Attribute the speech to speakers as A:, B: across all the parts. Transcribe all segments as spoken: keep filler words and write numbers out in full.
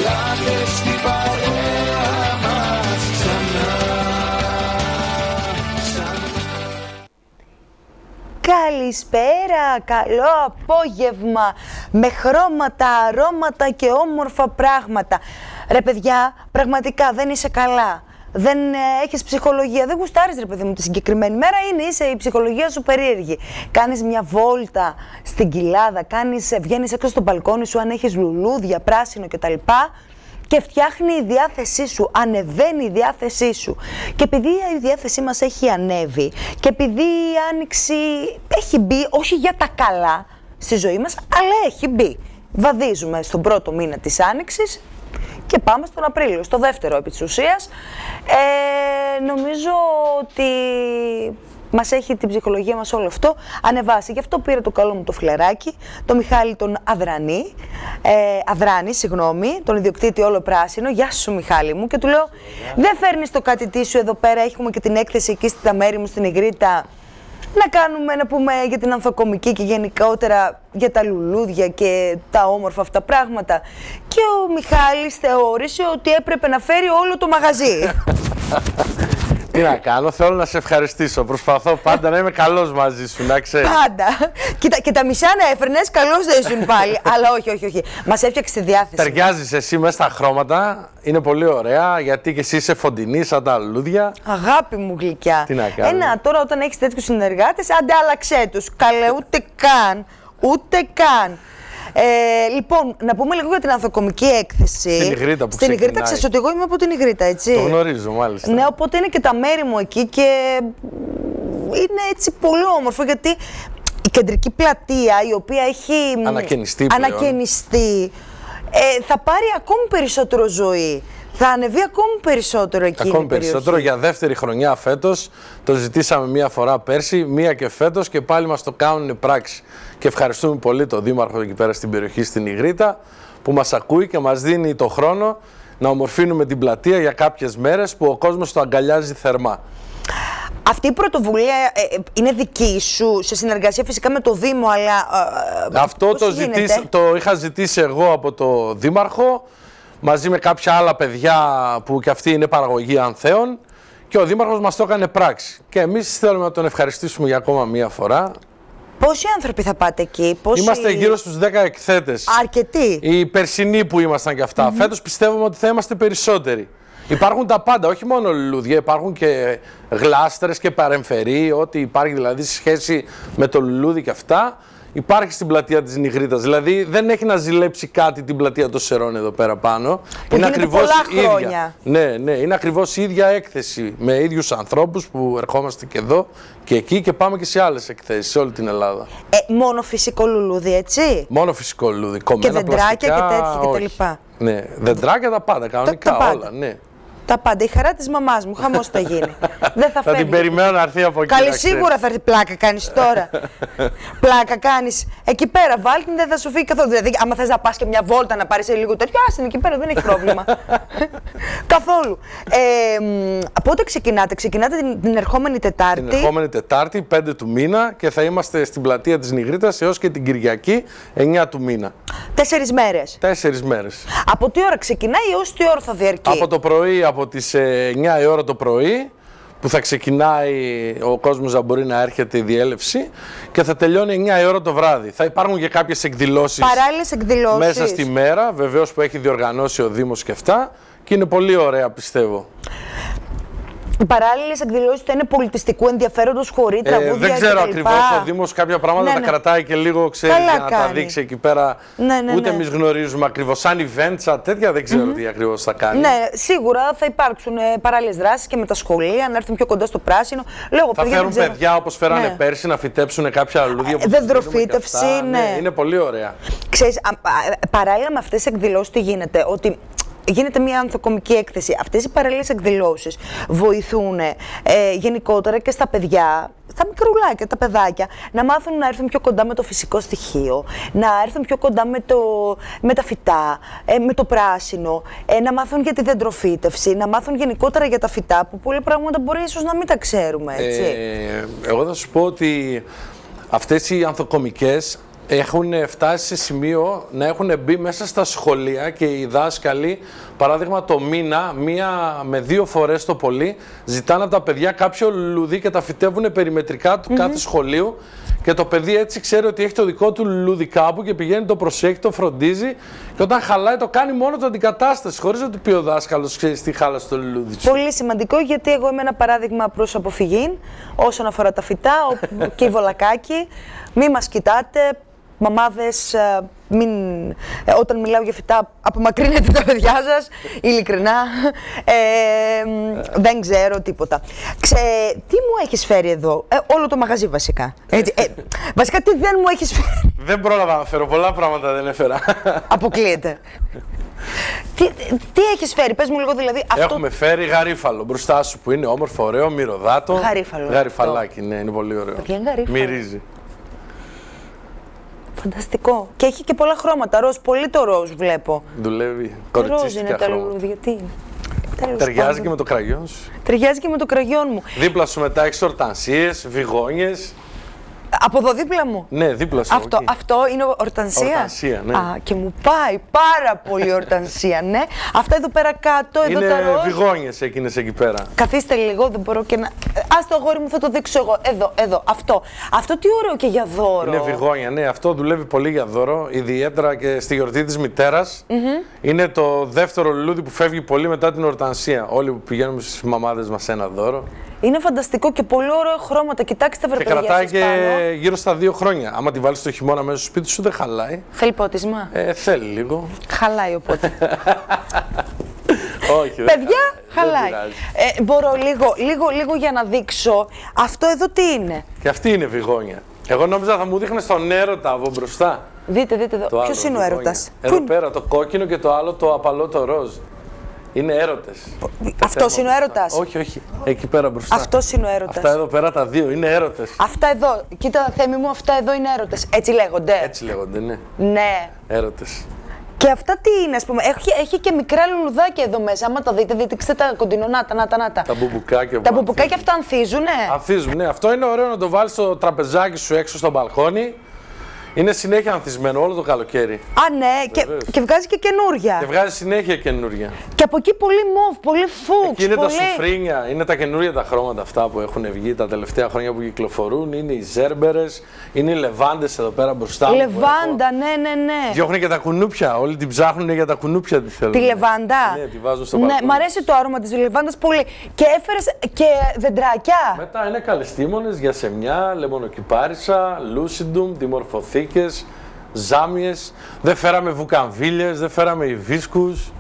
A: Κάνε στην παρέα μας ξανά, ξανά.
B: Καλησπέρα, καλό απόγευμα με χρώματα, αρώματα και όμορφα πράγματα. Ρε παιδιά, πραγματικά δεν είσαι καλά. Δεν ε, έχεις ψυχολογία, δεν γουστάρεις ρε παιδί μου τη συγκεκριμένη μέρα, είναι είσαι η ψυχολογία σου περίεργη. Κάνεις μια βόλτα στην κοιλάδα, κάνεις, βγαίνεις έξω στο μπαλκόνι σου αν έχεις λουλούδια, πράσινο κτλ. Και φτιάχνει η διάθεσή σου, ανεβαίνει η διάθεσή σου. Και επειδή η διάθεσή μας έχει ανέβει και επειδή η άνοιξη έχει μπει, όχι για τα καλά στη ζωή μας, αλλά έχει μπει. Βαδίζουμε στον πρώτο μήνα της άνοιξης και πάμε στον Απρίλιο, στο δεύτερο επί της ουσίας. Ε, νομίζω ότι μας έχει την ψυχολογία μας όλο αυτό ανεβάσει. Γι' αυτό πήρα το καλό μου το φιλεράκι, τον Μιχάλη τον Αδρανή, ε, Αδράνη, συγγνώμη, τον ιδιοκτήτη όλο πράσινο. Γεια σου Μιχάλη μου. Και του λέω, δεν φέρνεις το κατητή σου εδώ πέρα, έχουμε και την έκθεση εκεί στα μέρη μου στην Ιγρήτα, να κάνουμε, να πούμε για την ανθοκομική και γενικότερα για τα λουλούδια και τα όμορφα αυτά πράγματα. Και ο Μιχάλης θεώρησε ότι έπρεπε να φέρει όλο το μαγαζί.
C: Τι να κάνω, θέλω να σε ευχαριστήσω. Προσπαθώ πάντα να είμαι καλός μαζί σου, να ξέρεις.
B: Πάντα. Κοίτα, και τα μισά να έφερνες, καλώς δεν ήσουν πάλι. Αλλά όχι, όχι, όχι. Μας έφτιαξε τη διάθεση.
C: Ταιριάζεις εσύ μέσα στα χρώματα. Είναι πολύ ωραία, γιατί και εσύ είσαι φωτεινή σαν τα λουλούδια.
B: Αγάπη μου γλυκιά.
C: Τι να κάνω.
B: Ένα, τώρα όταν έχεις τέτοιους συνεργάτες, άντε άλλαξέ τους. Καλέ, ούτε καν. Ούτε καν. Ε, λοιπόν, να πούμε λίγο για την ανθοκομική έκθεση.
C: Στην Ιγρήτα που
B: Στην Ιγρήτα, ξέρεις ότι εγώ είμαι από την Ιγρήτα, έτσι.
C: Το γνωρίζω, μάλιστα.
B: Ναι, οπότε είναι και τα μέρη μου εκεί και είναι έτσι πολύ όμορφο, γιατί η κεντρική πλατεία, η οποία έχει
C: ανακαινιστεί,
B: ανακαινιστεί ε, θα πάρει ακόμη περισσότερο ζωή. Θα ανεβεί ακόμη περισσότερο εκεί.
C: Ακόμη περισσότερο, για δεύτερη χρονιά φέτος. Το ζητήσαμε μία φορά πέρσι, μία και φέτος και πάλι μας το κάνουν πράξη. Και ευχαριστούμε πολύ τον Δήμαρχο εκεί πέρα στην περιοχή στην Ιγρήτα που μας ακούει και μας δίνει το χρόνο να ομορφύνουμε την πλατεία για κάποιες μέρες που ο κόσμος το αγκαλιάζει θερμά.
B: Αυτή η πρωτοβουλία ε, είναι δική σου, σε συνεργασία φυσικά με το Δήμο, αλλά ε,
C: αυτό το, ζητήσ, το είχα ζητήσει εγώ από το Δήμαρχο, μαζί με κάποια άλλα παιδιά που και αυτοί είναι παραγωγή ανθέων, και ο Δήμαρχος μας το έκανε πράξη. Και εμείς θέλουμε να τον ευχαριστήσουμε για ακόμα μία φορά.
B: Πόσοι άνθρωποι θα πάτε εκεί, πόσοι...
C: Είμαστε γύρω στους δέκα εκθέτες.
B: Αρκετοί.
C: Οι περσινοί που ήμασταν κι αυτά. Mm-hmm. Φέτος πιστεύουμε ότι θα είμαστε περισσότεροι. Υπάρχουν τα πάντα, όχι μόνο λουλούδια, υπάρχουν και γλάστρες και παρεμφερεί, ό,τι υπάρχει δηλαδή σε σχέση με το λουλούδι και αυτά. Υπάρχει στην πλατεία της Ιγρήτας, δηλαδή δεν έχει να ζηλέψει κάτι την πλατεία των Σερών εδώ πέρα πάνω.
B: Που είναι ακριβώς πολλά χρόνια.
C: Ίδια. Ναι, ναι, είναι ακριβώς η ίδια έκθεση με ίδιους ανθρώπους που ερχόμαστε και εδώ και εκεί και πάμε και σε άλλες εκθέσεις σε όλη την Ελλάδα.
B: Ε, μόνο φυσικό λουλούδι, έτσι.
C: Μόνο φυσικό λουλούδι, κομμένα
B: και δεντράκια
C: πλαστικά,
B: και τέτοια κτλ.
C: Ναι, δεντράκια τα πάντα, κανονικά
B: τα, τα πάντα.
C: όλα, ναι.
B: Τα πάντα. Η χαρά της μαμάς μου, χαμός θα γίνει. Δεν θα,
C: θα την περιμένω να έρθει από εκεί.
B: Καλή, σίγουρα θα έρθει. Πλάκα κάνεις τώρα. Πλάκα κάνεις. Εκεί πέρα, βάλει την, δεν θα σου φύγει καθόλου. Δηλαδή, άμα θες να πας και μια βόλτα να πάρεις λίγο τέτοιο, άσε εκεί πέρα, δεν έχει πρόβλημα. Καθόλου. Ε, πότε ξεκινάτε, ξεκινάτε την, την ερχόμενη Τετάρτη.
C: Την ερχόμενη Τετάρτη, πέντε του μήνα, και θα είμαστε στην πλατεία της Ιγρήτας έως και την Κυριακή, εννιά του μήνα.
B: Τέσσερις μέρες.
C: Τέσσερις μέρες.
B: Από τι ώρα ξεκινάει έως τι ώρα θα διαρκεί?
C: Από το πρωί, από τις εννιά η ώρα το πρωί, που θα ξεκινάει ο κόσμος να μπορεί να έρχεται η διέλευση, και θα τελειώνει εννιά η ώρα το βράδυ. Θα υπάρχουν και κάποιες εκδηλώσεις,
B: παράλληλες εκδηλώσεις
C: μέσα στη μέρα, βεβαίως, που έχει διοργανώσει ο Δήμος και αυτά, και είναι πολύ ωραία, πιστεύω.
B: Οι παράλληλες εκδηλώσεις θα είναι πολιτιστικού ενδιαφέροντος, χωρί τραγούδια.
C: Ε, δεν ξέρω ακριβώς. Ο Δήμος κάποια πράγματα ναι, ναι. τα κρατάει και λίγο, ξέρει, για να κάνει. Τα δείξει εκεί πέρα. Ναι, ναι, ούτε ναι. εμείς γνωρίζουμε ακριβώς. Σαν events, τέτοια δεν ξέρω mm-hmm. τι ακριβώς θα κάνει.
B: Ναι, σίγουρα θα υπάρξουν ε, παράλληλες δράσεις και με τα σχολεία, να έρθουν πιο κοντά στο πράσινο. Λέω,
C: θα
B: παιδιά,
C: φέρουν παιδιά όπως φέρανε ναι. πέρσι να φυτέψουν κάποια λουλούδια.
B: Ε, δεντροφύτευση, ναι.
C: ναι. Είναι πολύ ωραία.
B: Ξέρεις, α, α, παράλληλα με αυτές τις εκδηλώσεις τι γίνεται, ότι γίνεται μια ανθοκομική έκθεση. Αυτές οι παράλληλες εκδηλώσεις βοηθούν ε, γενικότερα και στα παιδιά, στα μικρουλάκια, τα παιδάκια, να μάθουν να έρθουν πιο κοντά με το φυσικό στοιχείο, να έρθουν πιο κοντά με, το, με τα φυτά, ε, με το πράσινο, ε, να μάθουν για τη δεντροφύτευση, να μάθουν γενικότερα για τα φυτά, που πολλοί πράγματα μπορεί ίσως να μην τα ξέρουμε, έτσι.
C: Ε, εγώ θα σου πω ότι αυτές οι ανθοκομικές έχουν φτάσει σε σημείο να έχουν μπει μέσα στα σχολεία και οι δάσκαλοι, παράδειγμα το μήνα, μία με δύο φορές το πολύ, ζητάνε από τα παιδιά κάποιο λουλούδι και τα φυτεύουν περιμετρικά του mm-hmm. κάθε σχολείου. Και το παιδί έτσι ξέρει ότι έχει το δικό του λουλούδι κάπου και πηγαίνει, το προσέχει, το φροντίζει. Και όταν χαλάει, το κάνει μόνο το αντικατάσταση, χωρίς να του πει ο δάσκαλος, ξέρεις τι χάλασε το λουλούδι σου.
B: Πολύ σημαντικό, γιατί εγώ είμαι ένα παράδειγμα προς αποφυγή όσον αφορά τα φυτά. Και η βολακάκι, μη μας κοιτάτε. Μαμάδες, μην, όταν μιλάω για φυτά, απομακρύνετε τα παιδιά σας, ειλικρινά, ε, δεν ξέρω τίποτα. Ξέ, τι μου έχεις φέρει εδώ, ε, όλο το μαγαζί βασικά. Έτσι, ε, βασικά τι δεν μου έχεις φέρει.
C: Δεν πρόλαβα να φέρω, πολλά πράγματα δεν έφερα.
B: Αποκλείεται. τι, τι έχεις φέρει, πες μου λίγο δηλαδή. Αυτό...
C: Έχουμε φέρει γαρίφαλο μπροστά σου που είναι όμορφο, ωραίο, μυρωδάτο.
B: Γαρίφαλο.
C: Γαριφαλάκι, ναι, είναι πολύ ωραίο. Μυρίζει.
B: Φανταστικό. Και έχει και πολλά χρώματα. Ροζ, πολύ το ροζ βλέπω.
C: Δουλεύει. Κοριτσίστικα χρώματα.
B: Ροζ είναι τα λουλούδια. Τι.
C: Ταιριάζει και με το κραγιόν σου.
B: Ταιριάζει και με το κραγιόν μου.
C: Δίπλα σου μετά έχεις ορτανσίες, βιγόνιες.
B: Από εδώ δίπλα μου.
C: Ναι, δίπλα σου.
B: Αυτό, αυτό είναι ορτανσία.
C: Ορτανσία, ναι.
B: Α, και μου πάει πάρα πολύ ορτανσία, ναι. Αυτά εδώ πέρα κάτω, εδώ
C: είναι
B: τα ροζ.
C: Είναι βιγόνιες εκείνες εκεί πέρα.
B: Καθίστε λίγο, δεν μπορώ και να... Ας το αγόρι μου, θα το δείξω εγώ. Εδώ, εδώ, αυτό. Αυτό τι ωραίο και για δώρο.
C: Είναι βιγόνια, ναι. Αυτό δουλεύει πολύ για δώρο, ιδιαίτερα και στη γιορτή της μητέρας. Mm-hmm. Είναι το δεύτερο λουλούδι που φεύγει πολύ μετά την ορτανσία. Όλοι που πηγαίνουμε στις μαμάδες μας ένα δώρο.
B: Είναι φανταστικό και πολύ ωραία χρώματα. Κοιτάξτε, βρε παιδιά.
C: Και κρατάει και
B: πάνω.
C: Γύρω στα δύο χρόνια. Άμα τη βάλεις το χειμώνα μέσα στο σπίτι σου, δεν χαλάει.
B: Θέλει πότισμα.
C: Ε, θέλει λίγο.
B: Χαλάει οπότε.
C: Όχι,
B: παιδιά,
C: δεν
B: χαλάει. Ε, μπορώ λίγο, λίγο, λίγο για να δείξω. Αυτό εδώ τι είναι.
C: Και αυτή είναι βιγόνια. Εγώ νόμιζα θα μου δείχνε τον έρωτα από μπροστά.
B: Δείτε, δείτε εδώ. Ποιος είναι ο έρωτας.
C: Εδώ Πού πέρα το κόκκινο και το άλλο το απαλό το ροζ. Είναι έρωτες.
B: Αυτός είναι ο έρωτας.
C: Όχι, όχι. Εκεί πέρα μπροστά.
B: Αυτός είναι ο έρωτας.
C: Αυτά εδώ πέρα τα δύο είναι έρωτες.
B: Αυτά εδώ. Κοίτα, Θέμη μου, αυτά εδώ είναι έρωτες. Έτσι λέγονται.
C: Έτσι λέγονται, ναι.
B: Ναι.
C: Έρωτες.
B: Και αυτά τι είναι, ας πούμε. Έχει, έχει και μικρά λουλουδάκια εδώ μέσα. Άμα τα δείτε, δείτε τα κοντινονάτα, να τα, να τα.
C: Τα μπουμπουκάκια.
B: Τα μπουμπουκάκια αυτά ανθίζουνε.
C: Ανθίζουν, ναι. Αυτό είναι ωραίο να το βάλεις στο τραπεζάκι σου έξω στο μπαλκόνι. Είναι συνέχεια ανθισμένο όλο το καλοκαίρι.
B: Α, ναι, και, και βγάζει και καινούρια.
C: Και βγάζει συνέχεια καινούρια.
B: Και από εκεί πολύ μοβ, πολύ φούξ.
C: Εκεί είναι
B: πολύ...
C: τα σουφρίνια, είναι τα καινούρια τα χρώματα αυτά που έχουν βγει τα τελευταία χρόνια που κυκλοφορούν. Είναι οι ζέρμπερες, είναι οι λεβάντες εδώ πέρα μπροστά.
B: Λεβάντα, ναι, ναι, ναι.
C: Διώχνουν και τα κουνούπια. Όλοι την ψάχνουν για τα κουνούπια τη θέλουν.
B: Τη λεβάντα.
C: Ναι, τη βάζουν στο
B: ναι,
C: μπαλκόνι.
B: μ' αρέσει το άρωμα της λεβάντας πολύ. Και έφερες και δεντράκια.
C: Μετά είναι καλεστήμονες, γιασεμιά, λεμονοκυπάρισα, λούσιντουμ, δημορφωθήκες, ζάμιες. Δεν φέραμε βουκαμβίλιες, δεν φέραμε ιβίσκους.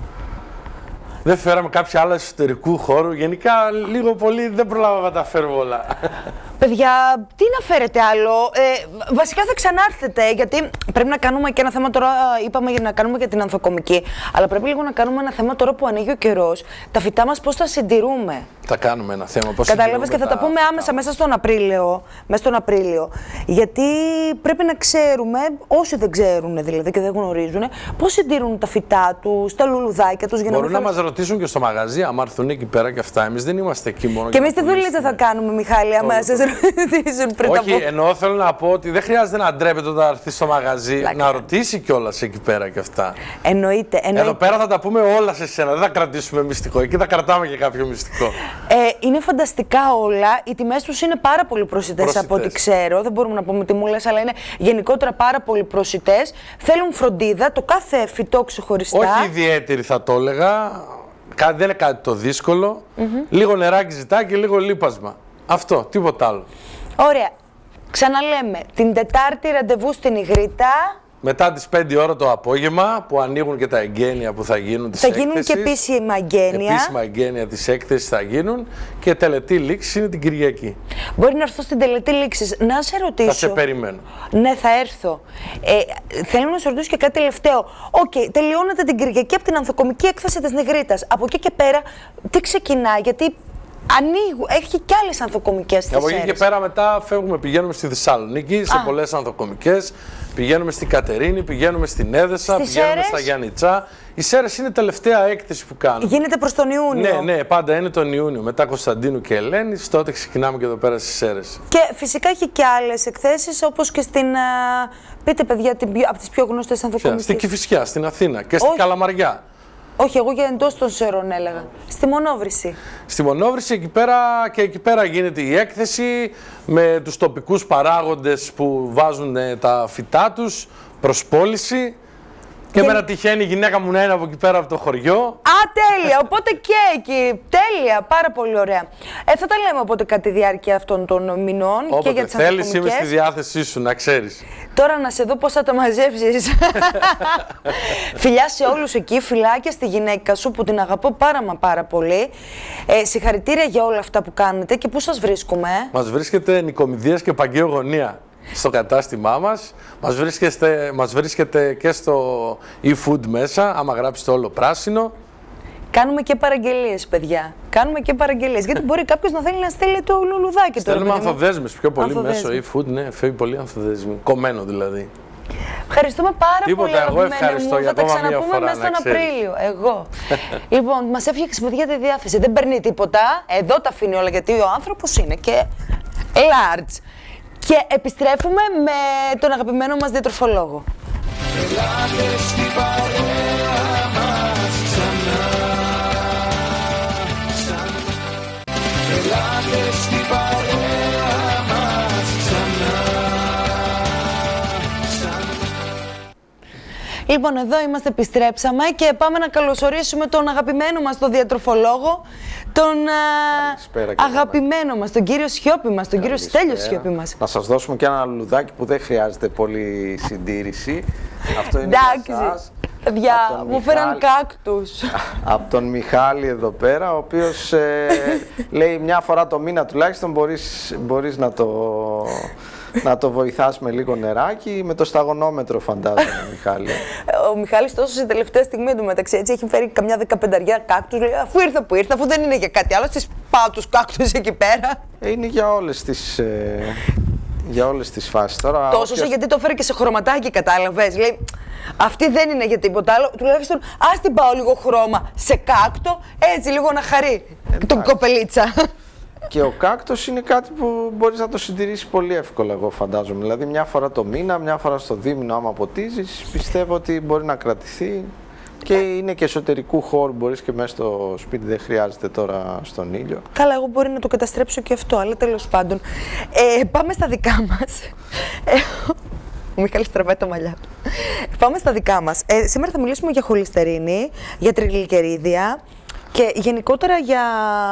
C: Δεν φέραμε κάποια άλλα εσωτερικού χώρου. Γενικά, λίγο πολύ δεν προλάβαμε να τα φέρουμε όλα.
B: Παιδιά, τι να φέρετε άλλο. Ε, βασικά θα ξανάρθετε, γιατί πρέπει να κάνουμε και ένα θέμα τώρα. Είπαμε για να κάνουμε για την ανθοκομική. Αλλά πρέπει λίγο να κάνουμε ένα θέμα τώρα που ανοίγει ο καιρός. Τα φυτά μας πώς τα συντηρούμε.
C: Θα κάνουμε ένα θέμα. Πώς
B: Κατάλαβες, και θα τα, τα πούμε άμεσα μέσα στον Απρίλιο. Μέσα στον Απρίλιο. Γιατί πρέπει να ξέρουμε, όσοι δεν ξέρουν δηλαδή και δεν γνωρίζουν, πώς συντηρούν τα φυτά τους, τα λουλουδάκια τους. Για
C: Μπορούν
B: να,
C: να μας ρωτήσουν και στο μαγαζί, άμα έρθουν εκεί πέρα και αυτά. Εμείς δεν είμαστε εκεί μόνο.
B: Και εμείς τι δουλειές δεν θα κάνουμε, Μιχάλη, άμα σας ρωτήσουν πριν.
C: Όχι, εννοώ θέλω να πω ότι δεν χρειάζεται να ντρέπεται όταν έρθει στο μαγαζί. Λάκα. Να ρωτήσει κιόλας εκεί πέρα και αυτά.
B: Εννοείται, εννοείται.
C: Εδώ πέρα θα τα πούμε όλα σε σένα. Δεν θα κρατήσουμε μυστικό. Εκεί θα κρατάμε και κάποιο μυστικό.
B: Ε, είναι φανταστικά όλα. Οι τιμές τους είναι πάρα πολύ προσιτές από ό,τι ξέρω. Δεν μπορούμε να πούμε τιμούλες, αλλά είναι γενικότερα πάρα πολύ προσιτές. Θέλουν φροντίδα, το κάθε φυτό ξεχωριστά.
C: Όχι ιδιαίτερη θα το έλεγα. Δεν είναι κάτι το δύσκολο. Mm-hmm. Λίγο νεράκι ζητά και λίγο λίπασμα. Αυτό, τίποτα άλλο.
B: Ωραία. Ξαναλέμε, την Τετάρτη ραντεβού στην Ιγρήτα.
C: Μετά τις πέντε ώρα το απόγευμα που ανοίγουν και τα εγγένεια που θα γίνουν της
B: θα
C: έκθεσης.
B: γίνουν και επίσημα εγγένεια.
C: Επίσημα εγγένεια της έκθεσης θα γίνουν και τελετή λήξη είναι την Κυριακή.
B: Μπορεί να έρθω στην τελετή λήξης. Να σε ρωτήσω.
C: Θα σε περιμένω.
B: Ναι, θα έρθω. Ε, θέλω να σε ρωτήσω και κάτι τελευταίο. Οκ, okay, τελειώνετε την Κυριακή από την ανθοκομική έκθεση της Νιγρήτας. Από εκεί και πέρα, τι ξεκινάει, γιατί ανοίγουν, έχει κι άλλες ανθοκομικές θέσεις.
C: Από εκεί και πέρα μετά φεύγουμε, πηγαίνουμε στη Θεσσαλονίκη, σε πολλές ανθοκομικές. Πηγαίνουμε στην Κατερίνη, πηγαίνουμε στην Έδεσα,
B: στις
C: πηγαίνουμε
B: Σέρες.
C: στα Γιάννητσά. Οι Οι Σέρρες είναι η τελευταία έκθεση που κάνουμε.
B: Γίνεται προς τον Ιούνιο.
C: Ναι, ναι, πάντα είναι τον Ιούνιο. Μετά Κωνσταντίνου και Ελένης, τότε ξεκινάμε και εδώ πέρα στις Σέρρες.
B: Και φυσικά έχει και άλλες εκθέσεις, όπως και στην. Α, πείτε, παιδιά, την, από τις πιο γνωστές ανθοκομικές.
C: Στην Κηφισιά, στην Αθήνα και στην Καλαμαριά.
B: Όχι, εγώ για εντός των Σέρρων έλεγα. Στη Μονόβρηση.
C: Στη Μονόβρηση, εκεί πέρα, και εκεί πέρα γίνεται η έκθεση με τους τοπικούς παράγοντες που βάζουν τα φυτά τους προς πώληση. Και εμένα τυχαίνει η γυναίκα μου να είναι από εκεί πέρα από το χωριό.
B: Α, τέλεια! Οπότε και εκεί. Τέλεια! Πάρα πολύ ωραία. Ε, θα τα λέμε οπότε κατά τη διάρκεια αυτών των μηνών.
C: Όποτε
B: και για τις
C: θέλεις, είμαι στη διάθεσή σου, να ξέρεις.
B: Τώρα να σε δω πώς θα τα μαζέψεις. Φιλιά σε όλους εκεί, φιλάκια στη γυναίκα σου που την αγαπώ πάρα μα πάρα πολύ. Ε, συγχαρητήρια για όλα αυτά που κάνετε και πού σας βρίσκουμε.
C: Μας βρίσκεται Νικομηδίας και Παγκαίο Γωνία στο κατάστημά μας. Μας βρίσκεται, μας βρίσκεται και στο e-food μέσα, άμα γράψετε όλο πράσινο.
B: Κάνουμε και παραγγελίες, παιδιά. Κάνουμε και παραγγελίες. Γιατί μπορεί κάποιος να θέλει να στείλει το λουλουδάκι τώρα.
C: Στέλνουμε ανθοδέσμες πιο πολύ
B: ανθοδέσμες.
C: μέσω e-food, ναι, φεύγει πολύ ανθοδέσμη. Κομμένο δηλαδή.
B: Ευχαριστούμε πάρα
C: Τίποτα,
B: πολύ.
C: εγώ ευχαριστώ
B: μου.
C: για
B: Θα τα
C: ακόμα μία
B: ξαναπούμε
C: φορά,
B: μέσα
C: να
B: στον
C: ξέρεις.
B: Απρίλιο. Εγώ. Λοιπόν, μας έφτιαξε παιδιά τη διάθεση. Δεν παίρνει τίποτα. Εδώ τα αφήνει όλα γιατί ο άνθρωπος είναι και large. Και επιστρέφουμε με τον αγαπημένο μας διατροφολόγο.
A: Ελάτε στην παρέα μας ξανά, ξανά. Ελάτε στην παρέα μας ξανά, ξανά.
B: Λοιπόν, εδώ είμαστε, επιστρέψαμε και πάμε να καλωσορίσουμε τον αγαπημένο μας τον διατροφολόγο, τον α, αγαπημένο μας, τον κύριο Σιώπη μας, τον κύριο Στέλιο Σιώπη μας.
D: Να σας δώσουμε και ένα λουλουδάκι που δεν χρειάζεται πολύ συντήρηση. Αυτό είναι για σας.
B: Παιδιά, μου φέραν κάκτους.
D: Από τον Μιχάλη εδώ πέρα, ο οποίος ε, λέει μια φορά το μήνα τουλάχιστον μπορείς, μπορείς να το... να το βοηθάς με λίγο νεράκι, με το σταγονόμετρο φαντάζομαι, Μιχάλη.
B: Ο Μιχάλης τόσο σε τελευταία στιγμή εντωμεταξύ έτσι έχει φέρει καμιά δεκαπενταριά κάκτους, λέει αφού ήρθα που ήρθα, αφού δεν είναι για κάτι άλλο, στις πάω τους κάκτους εκεί πέρα.
D: Είναι για όλες τις, ε, για όλες τις φάσεις. Τώρα,
B: τόσο
D: όποιος...
B: γιατί το φέρει και σε χρωματάκι, κατάλαβες, λέει αυτή δεν είναι για τίποτα άλλο, τουλάχιστον ας την πάω λίγο χρώμα σε κάκτο, έτσι λίγο να χαρεί τον κοπελίτσα.
D: Και ο κάκτος είναι κάτι που μπορείς να το συντηρήσεις πολύ εύκολα, εγώ φαντάζομαι. Δηλαδή, μια φορά το μήνα, μια φορά στο δίμηνο, άμα ποτίζεις, πιστεύω ότι μπορεί να κρατηθεί. Και είναι και εσωτερικού χώρου, μπορείς και μέσα στο σπίτι, δεν χρειάζεται τώρα στον ήλιο.
B: Καλά, εγώ μπορεί να το καταστρέψω και αυτό, αλλά τέλος πάντων. Ε, πάμε στα δικά μας. Ε, ο Μιχάλης τραβάει τα μαλλιά του. Πάμε στα δικά μας. Ε, σήμερα θα μιλήσουμε για χολυστερίνη, για τριγλικερίδια. Και γενικότερα για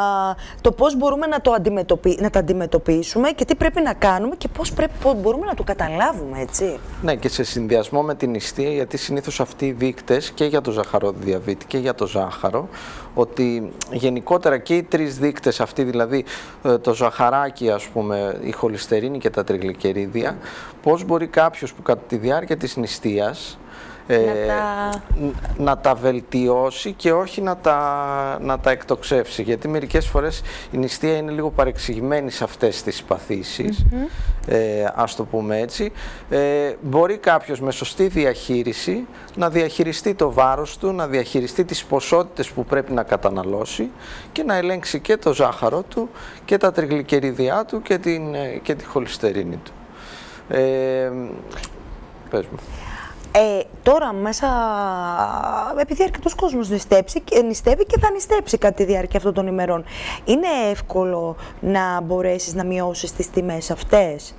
B: το πώς μπορούμε να, το αντιμετωπι... να τα αντιμετωπίσουμε και τι πρέπει να κάνουμε και πώς, πρέπει... πώς μπορούμε να το καταλάβουμε, έτσι.
D: Ναι, και σε συνδυασμό με την νηστεία, γιατί συνήθως αυτοί οι δείκτες και για το ζαχαροδιαβήτη και για το ζάχαρο, ότι γενικότερα και οι τρεις δείκτες αυτοί, δηλαδή το ζαχαράκι, ας πούμε, η χολυστερίνη και τα τριγλικερίδια, πώς μπορεί κάποιος που κατά τη διάρκεια της νηστείας Ε,
B: να, τα...
D: να τα βελτιώσει και όχι να τα, να τα εκτοξεύσει. Γιατί μερικές φορές η νηστεία είναι λίγο παρεξηγημένη σε αυτές τις παθήσεις, mm-hmm. ε, ας το πούμε έτσι. Ε, μπορεί κάποιος με σωστή διαχείριση να διαχειριστεί το βάρος του, να διαχειριστεί τις ποσότητες που πρέπει να καταναλώσει και να ελέγξει και το ζάχαρο του και τα τριγλικερίδια του και, την, και τη χολυστερίνη του. Ε, πες μου.
B: Ε, τώρα μέσα, επειδή αρκετός κόσμος νηστεύει και θα νηστέψει κατά τη διάρκεια αυτών των ημερών, είναι εύκολο να μπορέσεις να μειώσεις τις τιμές αυτές?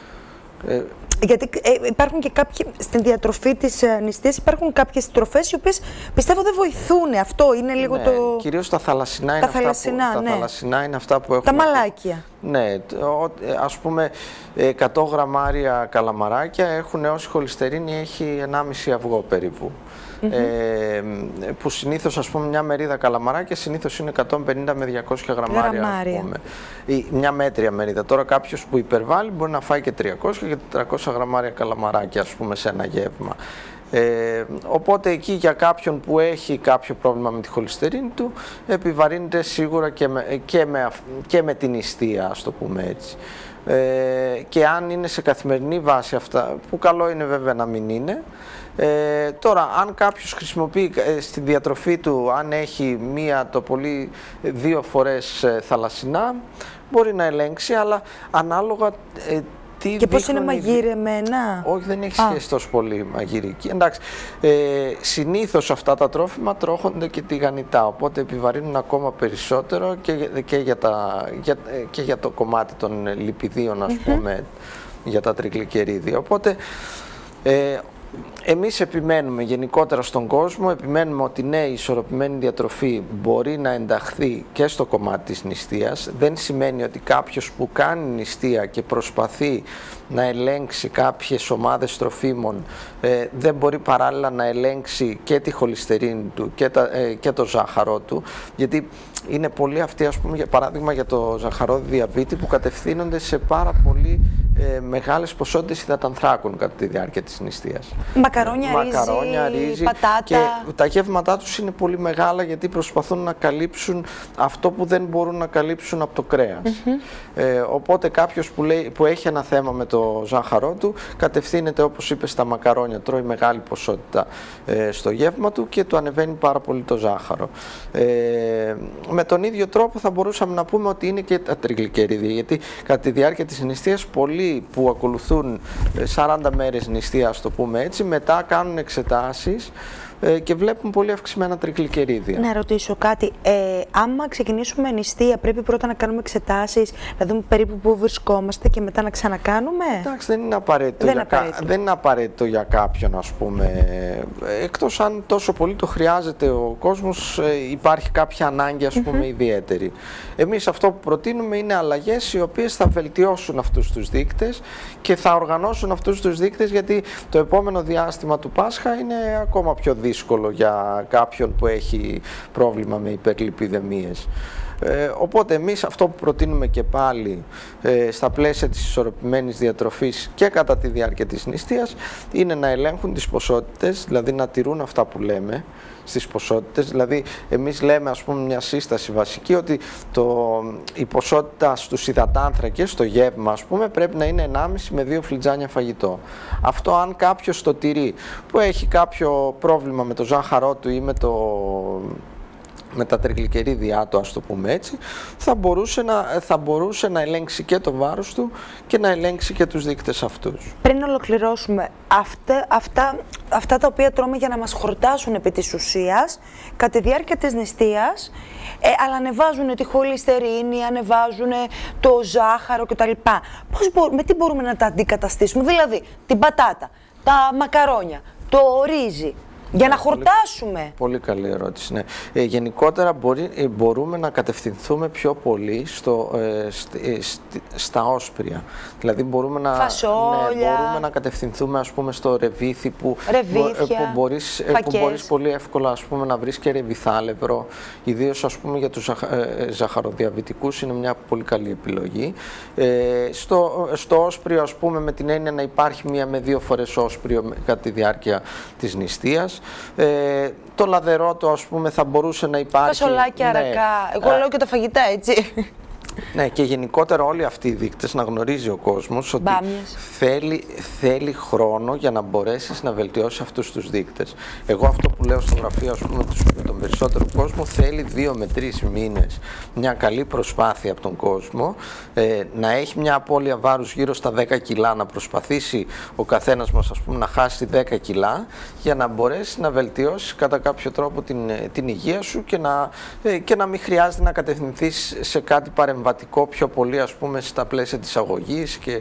B: Ε, Γιατί ε, υπάρχουν και κάποιοι, στην διατροφή της ε, νηστείας υπάρχουν κάποιες τροφές οι οποίες πιστεύω δεν βοηθούν. Αυτό είναι λίγο
D: ναι,
B: το...
D: Κυρίως τα θαλασσινά,
B: τα
D: είναι,
B: θαλασσινά,
D: αυτά που,
B: ναι.
D: τα θαλασσινά είναι αυτά που έχουν...
B: Τα μαλάκια.
D: Ναι, ας πούμε εκατό γραμμάρια καλαμαράκια έχουν έως η χολυστερίνη έχει ενάμιση αυγό περίπου. Mm-hmm. ε, που συνήθως, ας πούμε, μια μερίδα καλαμαράκια συνήθως είναι εκατόν πενήντα με διακόσια γραμμάρια, ας πούμε. Ή μια μέτρια μερίδα. Τώρα κάποιος που υπερβάλλει μπορεί να φάει και τριακόσια και τετρακόσια γραμμάρια καλαμαράκια, ας πούμε, σε ένα γεύμα. Ε, οπότε εκεί για κάποιον που έχει κάποιο πρόβλημα με τη χολυστερίνη του, επιβαρύνεται σίγουρα και με, και με, και με την νηστεία, ας το πούμε έτσι. Ε, και αν είναι σε καθημερινή βάση αυτά, που καλό είναι βέβαια να μην είναι. Ε, τώρα, αν κάποιος χρησιμοποιεί ε, στη διατροφή του, αν έχει μία το πολύ δύο φορές ε, θαλασσινά, μπορεί να ελέγξει, αλλά ανάλογα ε, τι
B: και πώς είναι
D: οι...
B: μαγειρεμένα.
D: Όχι, δεν έχει
B: Α.
D: σχέση τόσο πολύ μαγειρική. Εντάξει, ε, συνήθως αυτά τα τρόφιμα τρώχονται και τηγανιτά, οπότε επιβαρύνουν ακόμα περισσότερο και, και, για, τα, για, και για το κομμάτι των λιπιδίων, ας mm-hmm. πούμε, για τα τριγλικερίδια. Οπότε, ε, εμείς επιμένουμε γενικότερα στον κόσμο, επιμένουμε ότι ναι, η ισορροπημένη διατροφή μπορεί να ενταχθεί και στο κομμάτι της νηστείας. Δεν σημαίνει ότι κάποιος που κάνει νηστεία και προσπαθεί να ελέγξει κάποιες ομάδες τροφίμων ε, δεν μπορεί παράλληλα να ελέγξει και τη χολυστερίνη του και, τα, ε, και το ζάχαρό του, γιατί είναι πολλοί αυτοί, ας πούμε, για παράδειγμα για το ζαχαρόδι διαβήτη, που κατευθύνονται σε πάρα πολύ ε, μεγάλες ποσότητες υδατανθράκων κατά τη διάρκεια της νηστείας.
B: Μακαρόνια,
D: Μακαρόνια,
B: ρύζι,
D: ρύζι,
B: πατάτα.
D: Και τα γεύματά τους είναι πολύ μεγάλα, γιατί προσπαθούν να καλύψουν αυτό που δεν μπορούν να καλύψουν από το κρέας. Mm-hmm. ε, οπότε κάποιος που, λέει, που έχει ένα θέμα με το ζάχαρό του, κατευθύνεται, όπως είπε, στα μακαρόνια, τρώει μεγάλη ποσότητα ε, στο γεύμα του και του ανεβαίνει πάρα πολύ το ζάχαρο. Ε, με τον ίδιο τρόπο θα μπορούσαμε να πούμε ότι είναι και τα τριγλικερίδια, γιατί κατά τη διάρκεια της νηστείας πολλοί που ακολουθούν σαράντα μέρες νηστεία, ας το πούμε έτσι, μετά κάνουν εξετάσεις ε, και βλέπουν πολύ αυξημένα τριγλικερίδια.
B: Να ρωτήσω κάτι. Ε, άμα ξεκινήσουμε νηστεία, πρέπει πρώτα να κάνουμε εξετάσεις, να δούμε περίπου πού βρισκόμαστε και μετά να ξανακάνουμε.
D: Εντάξει, δεν είναι απαραίτητο,
B: δεν
D: για,
B: απαραίτητο.
D: δεν είναι απαραίτητο για κάποιον, ας πούμε. Εκτός αν τόσο πολύ το χρειάζεται ο κόσμος, ε, υπάρχει κάποια ανάγκη, ας πούμε, mm-hmm. ιδιαίτερη. Εμείς αυτό που προτείνουμε είναι αλλαγές οι οποίες θα βελτιώσουν αυτούς τους δείκτες και θα οργανώσουν αυτούς τους δείκτες, γιατί το επόμενο διάστημα του Πάσχα είναι ακόμα πιο δύσκολο για κάποιον που έχει πρόβλημα με υπερλιπιδεμίες. Ε, οπότε εμείς αυτό που προτείνουμε και πάλι ε, στα πλαίσια της ισορροπημένης διατροφής και κατά τη διάρκεια της νηστείας είναι να ελέγχουν τις ποσότητες, δηλαδή να τηρούν αυτά που λέμε στις ποσότητες. Δηλαδή εμείς λέμε, ας πούμε, μια σύσταση βασική ότι το, η ποσότητα στους υδατάνθρακες, στο γεύμα, ας πούμε, πρέπει να είναι ενάμιση με δύο φλιτζάνια φαγητό. Αυτό αν κάποιος το τηρεί, που έχει κάποιο πρόβλημα με το ζάχαρό του ή με το... με τα τριγλικερίδια του, ας το πούμε έτσι, θα μπορούσε, να, θα μπορούσε να ελέγξει και το βάρος του και να ελέγξει και τους δείκτες αυτούς.
B: Πριν ολοκληρώσουμε, αυτά, αυτά, αυτά τα οποία τρώμε για να μας χορτάσουν επί της ουσίας, κατά τη διάρκεια της νηστείας, ε, αλλά ανεβάζουν τη χολυστερίνη, ανεβάζουν το ζάχαρο κτλ. Πώς μπο, με τι μπορούμε να τα αντικαταστήσουμε, δηλαδή την πατάτα, τα μακαρόνια, το ρύζι, για να χορτάσουμε.
D: Πολύ, πολύ καλή ερώτηση, ναι. Ε, γενικότερα μπορεί, ε, μπορούμε να κατευθυνθούμε πιο πολύ στο, ε, st, ε, st, στα όσπρια. Δηλαδή μπορούμε να, ναι, μπορούμε να κατευθυνθούμε, ας πούμε, στο ρεβίθι που,
B: Ρεβίθια,
D: που, μπορείς, που μπορείς πολύ εύκολα, ας πούμε, να βρεις και ρεβιθάλευρο. Ιδίως, ας πούμε, για τους ε, ζαχαροδιαβητικούς είναι μια πολύ καλή επιλογή. Ε, στο, στο όσπριο, ας πούμε, με την έννοια να υπάρχει μία με δύο φορές όσπριο κατά τη διάρκεια της νηστείας. Ε, το λαδερότο, ας πούμε, θα μπορούσε να υπάρχει.
B: Φασολάκια, ναι, αρακά. Εγώ λέω και τα φαγητά, έτσι.
D: Ναι, και γενικότερα όλοι αυτοί οι δείκτες να γνωρίζει ο κόσμος ότι θέλει, θέλει χρόνο για να μπορέσεις να βελτιώσεις αυτούς τους δείκτες. Εγώ αυτό που λέω στο γραφείο, ας πούμε, με τον περισσότερο κόσμο, θέλει δύο με τρεις μήνες μια καλή προσπάθεια από τον κόσμο, ε, να έχει μια απώλεια βάρους γύρω στα δέκα κιλά, να προσπαθήσει ο καθένας μας, ας πούμε, να χάσει δέκα κιλά για να μπορέσει να βελτιώσει κατά κάποιο τρόπο την, την υγεία σου και να, ε, και να μην χρειάζεται να κατευθυνθείς σε κάτι παρεμβατικό πιο πολύ, ας πούμε, στα πλαίσια της αγωγής και